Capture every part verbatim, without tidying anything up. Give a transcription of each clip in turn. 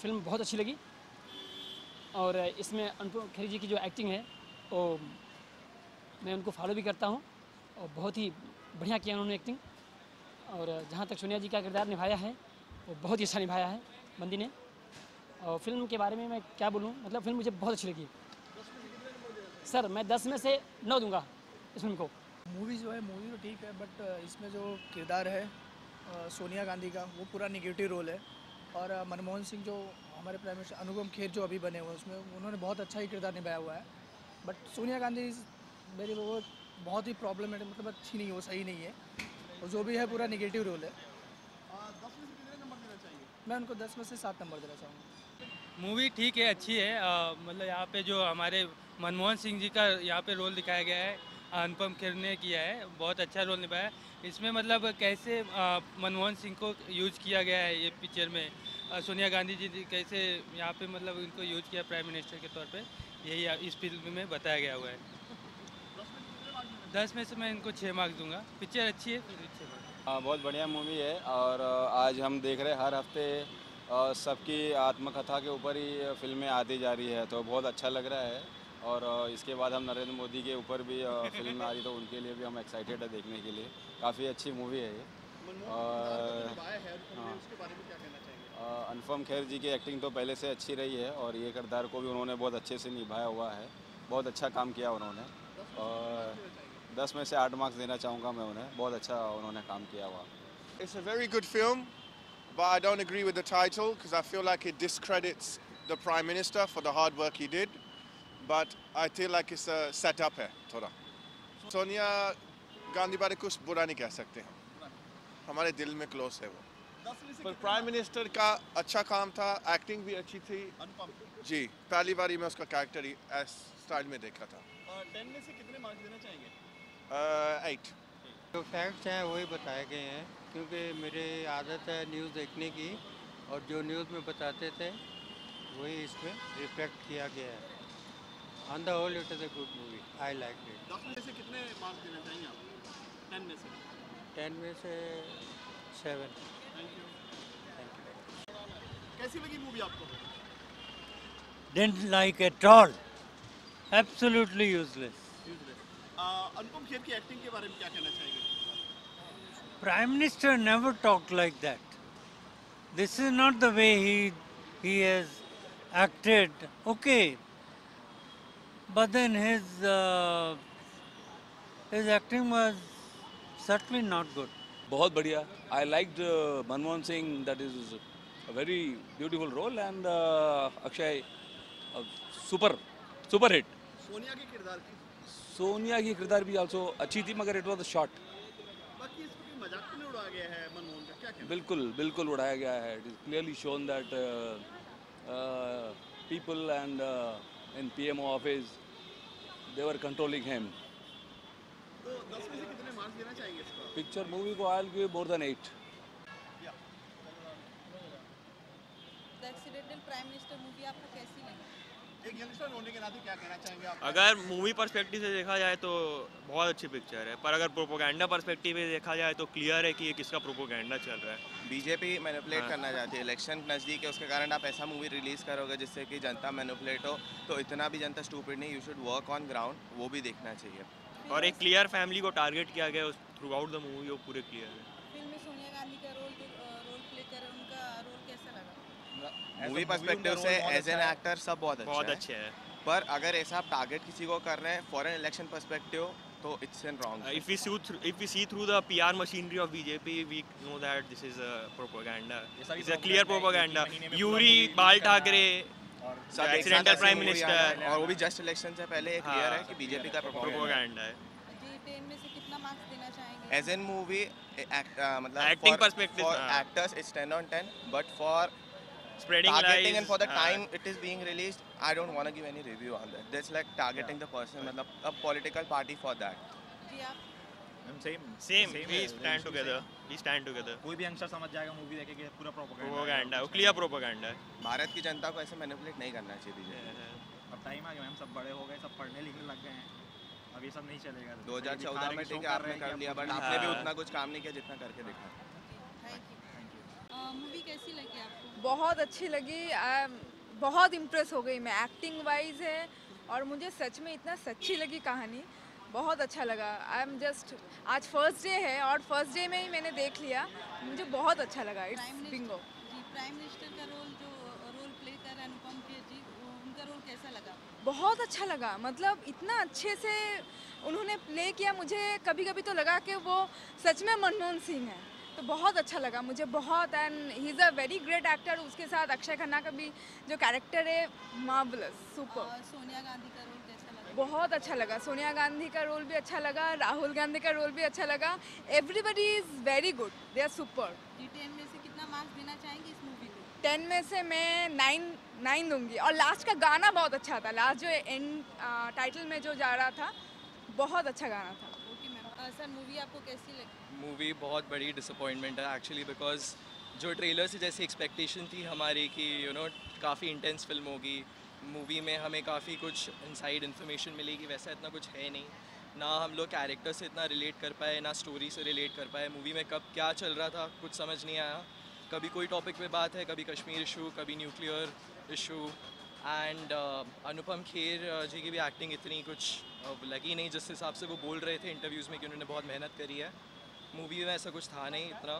Film बहुत अच्छी लगी और इसमें अनुपम खेर जी की जो एक्टिंग है वो मैं उनको फॉलो भी करता हूँ और बहुत ही बढ़िया किया उन्होंने एक्टिंग। और जहाँ तक सोनिया जी का किरदार निभाया है वो बहुत ही अच्छा निभाया है बंदी ने। और फिल्म के बारे में मैं क्या बोलूँ, मतलब फिल्म मुझे बहुत अच्छी लगी सर। मैं दस में से नौ दूंगा इस फिल्म को। मूवी जो है मूवी तो ठीक है, बट इसमें जो किरदार है सोनिया गांधी का वो पूरा निगेटिव रोल है। और मनमोहन सिंह जो हमारे प्राइम मिनिस्टर अनुपम खेर जो अभी बने हुए हैं उसमें उन्होंने बहुत अच्छा ही किरदार निभाया हुआ है। बट सोनिया गांधी मेरी वो बहुत ही प्रॉब्लमेटिक, मतलब अच्छी नहीं है, वो सही नहीं है। और जो भी है पूरा निगेटिव रोल है। दस में से कितने नंबर देना चाहिए? मैं उनको दस में से सात नंबर देना चाहूँगा। मूवी ठीक है, अच्छी है। आ, मतलब यहाँ पे जो हमारे मनमोहन सिंह जी का यहाँ पे रोल दिखाया गया है, अनुपम खेर ने किया है, बहुत अच्छा रोल निभाया है इसमें। मतलब कैसे आ, मनमोहन सिंह को यूज किया गया है ये पिक्चर में, आ, सोनिया गांधी जी कैसे यहाँ पे मतलब इनको यूज किया प्राइम मिनिस्टर के तौर पे, यही इस फिल्म में बताया गया हुआ है। दस में से मैं इनको छः मार्क्स दूंगा। पिक्चर अच्छी है, फिर छः मार्क्स। हाँ, बहुत बढ़िया मूवी है। और आज हम देख रहे हैं हर हफ्ते सबकी आत्मकथा के ऊपर ही फिल्में आती जा रही है, तो बहुत अच्छा लग रहा है। और इसके बाद हम नरेंद्र मोदी के ऊपर भी फिल्म आ रही, तो उनके लिए भी हम एक्साइटेड है देखने के लिए। काफ़ी अच्छी मूवी है ये। और हाँ, अनुपम खेर जी की एक्टिंग तो पहले से अच्छी रही है और ये किरदार को भी उन्होंने बहुत अच्छे से निभाया हुआ है, बहुत अच्छा काम किया उन्होंने। और दस में से आठ मार्क्स देना चाहूँगा मैं उन्हें, बहुत अच्छा उन्होंने काम किया हुआ। It's a very good film, but I don't agree with the title because I feel like it discredits the Prime Minister for the hard work he did. But I feel like it's a setup है थोड़ा। सोनिया गांधी बारे कुछ बुरा नहीं कह सकते हम, हमारे दिल में क्लोज है वो। पर प्राइम मिनिस्टर का अच्छा काम था, एक्टिंग भी अच्छी थी जी। पहली बारी में उसका कैरेक्टर ही स्टाइल में देखा था। टेन में से कितने मार्क्स देना चाहेंगे? एट। जो फैक्ट्स हैं वही बताए गए हैं, क्योंकि मेरी आदत है न्यूज़ देखने की और जो न्यूज़ में बताते थे वही इसमें रिफ्लेक्ट किया गया है। On the whole it is a good movie, I like it. दस में से कितने मार्क्स देना चाहेंगे आप? टेन में से? टेन में से seven. Thank you. Thank you. कैसी लगी मूवी आपको? Didn't like at all. Absolutely useless. Anupam Kher की एक्टिंग के बारे में क्या कहना चाहेंगे? Prime Minister never talked like that. This is not the way he he has acted. Okay, but then his uh, his acting was certainly not good. बहुत बढ़िया। I liked uh, Manmohan Singh. That is a very beautiful role, and uh, Akshay, uh, super, super hit. Sonia के किरदार की? सोनिया की किरदार भी also अच्छी थी, मगर it was a short. बाकी इसको कोई मजाक तो नहीं उड़ाया गया है मनमोहन का, क्या कहना? बिल्कुल बिल्कुल उड़ाया गया है। It is clearly shown that uh, uh, people and uh, in P M O office they were controlling him. तो दस में से कितने मार्क्स देना चाहेंगे इसको? Picture movie को I'll give more than eight. The Accidental Prime Minister movie आपको कैसी लगी? एक यंगस्टर होने के नाते क्या कहना चाहेंगे आप? अगर मूवी पर्सपेक्टिव से देखा जाए तो बहुत अच्छी पिक्चर है, पर अगर प्रोपोगेंडा पर्सपेक्टिव से देखा जाए तो क्लियर है कि ये किसका प्रोपोगेंडा चल रहा है। बीजेपी मैनिपुलेट हाँ। करना चाहती है, इलेक्शन नज़दीक है, उसके कारण आप ऐसा मूवी रिलीज़ करोगे जिससे कि जनता मैनिपुलेट हो, तो इतना भी जनता स्टूपिड नहीं। You should work on ground, वो भी देखना चाहिए। और एक क्लियर फैमिली को टारगेट किया गया थ्रू आउट द मूवी, वो पूरे क्लियर है। फिल्म में सोनिया गांधी का रोल रोल प्ले कर उनका रोल कैसा लगा? मूवी पर्सपेक्टिव से एज एन एक्टर सब बहुत अच्छा बहुत है, अच्छे है। पर अगर ऐसा आप टारगेट किसी को कर रहे हैं फॉरेन इलेक्शन पर्सपेक्टिव तो it's an wrong. If we see through, if we see through the P R machinery of B J P, we know that this is a propaganda. It's a clear propaganda. Yuri, Bal Thackeray, accidental prime minister, और वो भी just election से पहले clear है कि BJP का propaganda है। जी ten में से कितना मार्क्स देना चाहेंगे? एज एन मूवी मतलब Acting perspective, फॉर हाँ। Actors it's ten on ten, but for Spreading targeting lies, and for the हाँ। time it is being released, I don't want to give any review on that. That's like targeting the person, मतलब a political party for that. जी आप? Same Same, we stand together. We stand together. कोई भी youngster समझ जाएगा movie देखे कि पूरा Propaganda, वो clear propaganda है। भारत की जनता को ऐसे मैनिपुलेट नहीं करना चाहिए बीजेपी। अब टाइम आ गया मैम, सब बड़े हो गए, सब पढ़ने लिखने लग गए हैं, अब ये सब नहीं चलेगा। दो हज़ार चौदह में ठीक है आपने कर लिया, बट आपने भी उतना कुछ काम नहीं किया जितना करके दिखा। Thank you. मूवी कैसी लगी आपको? बहुत अच्छी लगी। I am- बहुत इम्प्रेस हो गई मैं, एक्टिंग वाइज है और मुझे सच में इतना सच्ची लगी कहानी, बहुत अच्छा लगा। आई एम जस्ट, आज फर्स्ट डे है और फर्स्ट डे में ही मैंने देख लिया, मुझे बहुत अच्छा लगा। It's bingo. जी, प्राइम मिनिस्टर का रोल जो रोल प्ले कर रहे हैं अनुपम खेर जी, वो- उनका रोल कैसा लगा? बहुत अच्छा लगा, मतलब इतना अच्छे से उन्होंने प्ले किया। मुझे कभी कभी तो लगा कि वो सच में मनमोहन सिंह है, तो बहुत अच्छा लगा मुझे बहुत। And he is a very great actor. उसके साथ अक्षय खन्ना का भी जो कैरेक्टर है, मार्वलस, सुपर। और सोनिया गांधी का रोल कैसा लगा? बहुत अच्छा लगा। सोनिया गांधी का रोल भी अच्छा लगा, राहुल गांधी का रोल भी अच्छा लगा। Everybody is very good, they are super. जी, टेन में से कितना मार्क्स देना चाहेंगे इस मूवी को? टेन में से मैं नाइन नाइन दूंगी। और लास्ट का गाना बहुत अच्छा था, लास्ट जो एंड टाइटल में जो जा रहा था, बहुत अच्छा गाना था। Okay ma'am. सर, मूवी आपको कैसी लगी? मूवी बहुत बड़ी डिसअपॉइंटमेंट है एक्चुअली, बिकॉज जो ट्रेलर से जैसी एक्सपेक्टेशन थी हमारी कि यू नो काफ़ी इंटेंस फिल्म होगी, मूवी में हमें काफ़ी कुछ इनसाइड इन्फॉर्मेशन मिलेगी, वैसा इतना कुछ है नहीं। ना हम लोग कैरेक्टर से इतना रिलेट कर पाए, ना स्टोरी से रिलेट कर पाए। मूवी में कब क्या चल रहा था कुछ समझ नहीं आया। कभी कोई टॉपिक पे बात है, कभी कश्मीर इशू, कभी nuclear issue. And Anupam Kher ji की भी एक्टिंग इतनी कुछ uh, लगी नहीं जिस हिसाब से वो बोल रहे थे इंटरव्यूज़ में कि उन्होंने बहुत मेहनत करी है। मूवी में ऐसा कुछ था नहीं इतना।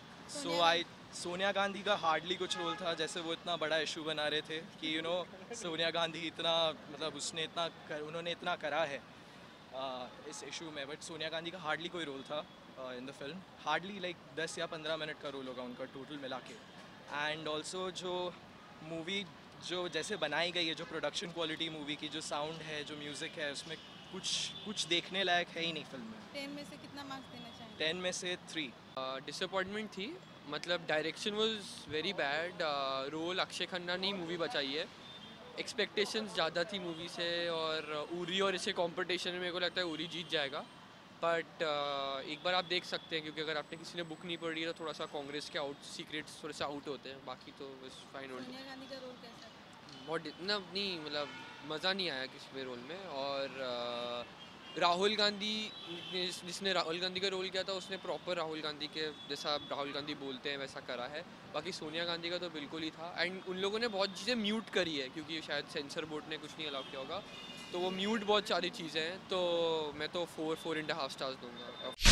सो आई सोनिया गांधी का हार्डली कुछ रोल था, जैसे वो इतना बड़ा इशू बना रहे थे कि यू नो सोनिया गांधी इतना मतलब उसने इतना कर, उन्होंने इतना करा है uh, इस इशू में, बट सोनिया गांधी का हार्डली कोई रोल था in the film. Hardly like दस या पंद्रह मिनट का रोल होगा उनका टोटल मिला के। एंड ऑल्सो जो मूवी जो जैसे बनाई गई है, जो प्रोडक्शन क्वालिटी मूवी की, जो साउंड है, जो म्यूज़िक है, उसमें कुछ कुछ देखने लायक है ही नहीं फिल्म में। टेन में से कितना मार्क्स देना चाहेंगे? टेन में से थ्री। डिसअपॉइंटमेंट थी, मतलब direction was very bad. Role Akshay Khanna ने मूवी बचाई है। एक्सपेक्टेशंस ज़्यादा थी मूवी से, और उरी और इसे कंपटीशन में मेरे को लगता है उरी जीत जाएगा। बट uh, एक बार आप देख सकते हैं, क्योंकि अगर आपने किसी ने बुक नहीं पढ़ी तो थोड़ा सा कांग्रेस के आउट सीक्रेट्स थोड़े से आउट होते हैं, बाकी तो बस फाइन ओनली। सोनिया गांधी का रोल कैसा? बहुत ना नहीं, मतलब मज़ा नहीं आया किसी में रोल में। और uh, राहुल गांधी जिसने राहुल गांधी का रोल किया था, उसने प्रॉपर राहुल गांधी के जैसा राहुल गांधी बोलते हैं वैसा करा है। बाकी सोनिया गांधी का तो बिल्कुल ही था। एंड उन लोगों ने बहुत चीज़ें म्यूट करी है, क्योंकि शायद सेंसर बोर्ड ने कुछ नहीं अलाउ किया होगा, तो वो म्यूट बहुत सारी चीज़ें हैं। तो मैं तो four four and half stars दूंगा।